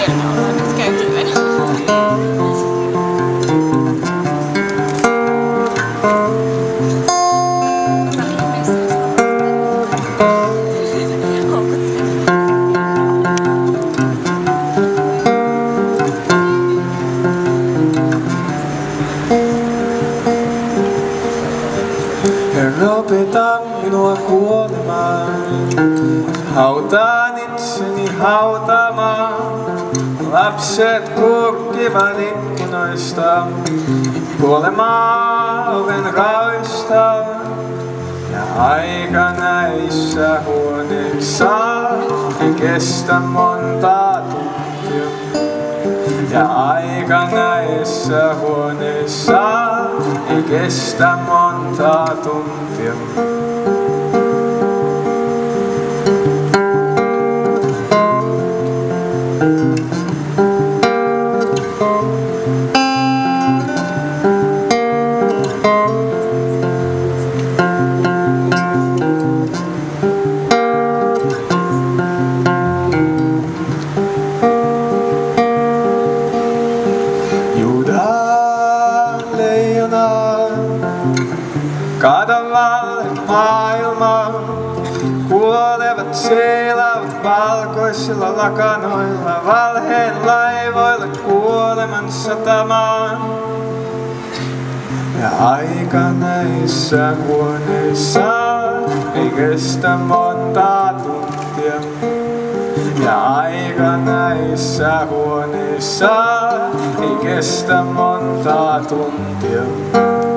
siellä me ollaan nyt käyty yönä. Opeta minua kuolemaan, hautaan itseni hautamaan. Lapset kurkkivat ikkunoista, kuolemaa oven raoista. Ja aika näissä huoneissa ei kestä monta tuntia. Ja aika näissä huoneissa ei kestä monta tuntia. Katavalle maailmaa, kuolevat seilaavat valkoisilla lakanoilla, valheen laivoilla kuoleman satamaan. Ja aika näissä huoneissa ei kestä monta tuntia. Ja aika näissä huoneissa ei kestä monta tuntia.